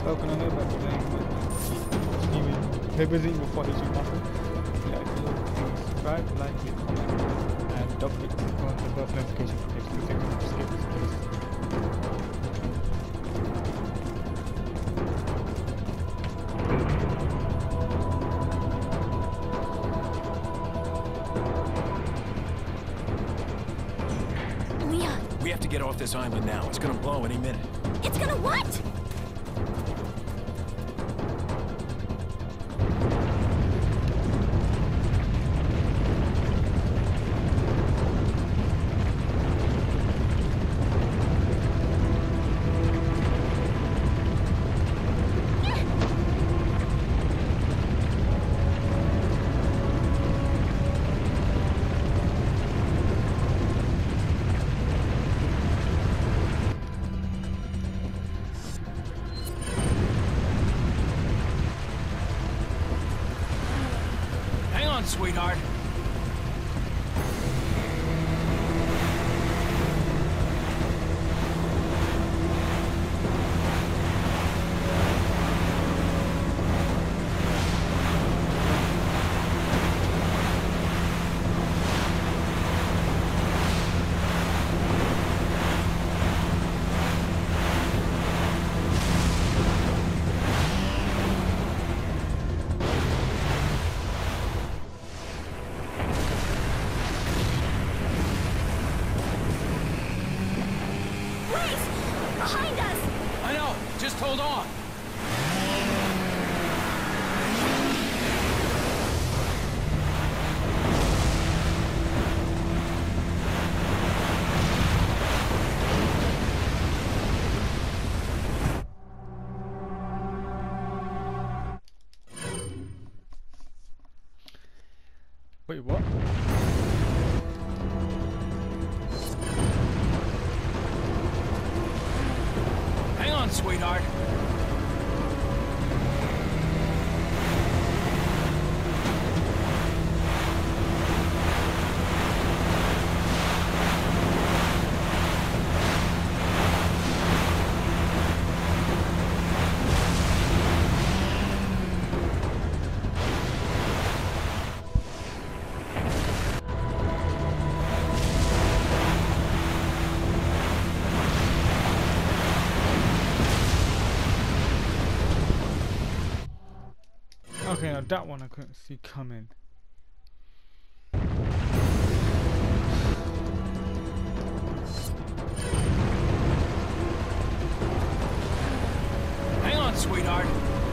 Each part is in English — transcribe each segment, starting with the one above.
Welcome to Nova today. Play Resident Evil 4 HD Master. If you like the video, please subscribe, like, leave a comment, and don't forget to click on the bell notification for exclusive things to skip this place. We have to get off this island now. It's gonna blow any minute. It's gonna what? Sweetheart. Behind us! I know. Just hold on. Wait, what? Hang on, sweetheart. Okay, now that one I couldn't see coming. Hang on, sweetheart.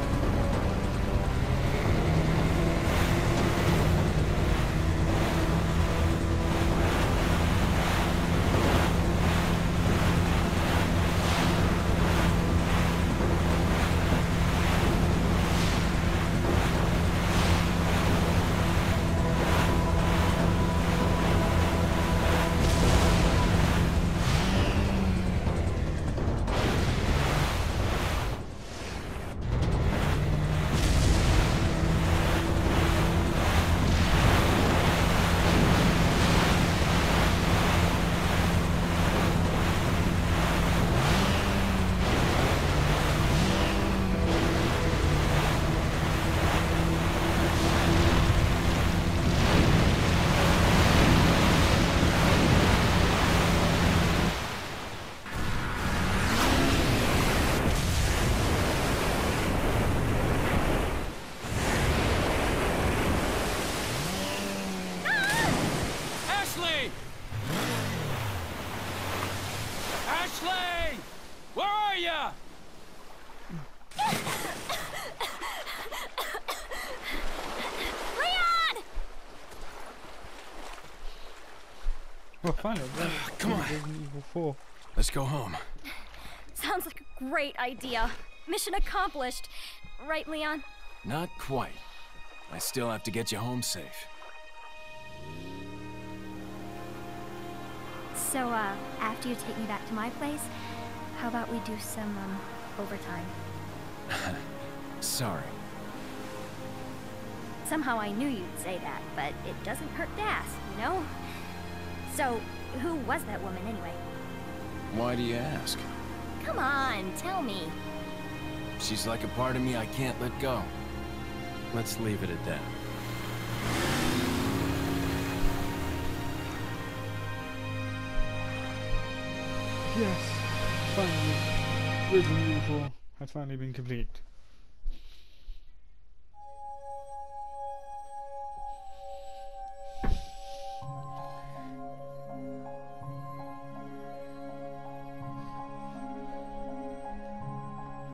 Ashley! Where are ya? Leon! Well, finally, Come on. Resident Evil 4. Let's go home. Sounds like a great idea. Mission accomplished. Right, Leon? Not quite. I still have to get you home safe. So, after you take me back to my place, how about we do some, overtime? Sorry. Somehow I knew you'd say that, but it doesn't hurt to ask, you know? So, who was that woman anyway? Why do you ask? Come on, tell me. She's like a part of me I can't let go. Let's leave it at that. Yes, finally, Resident Evil 4 has finally been complete.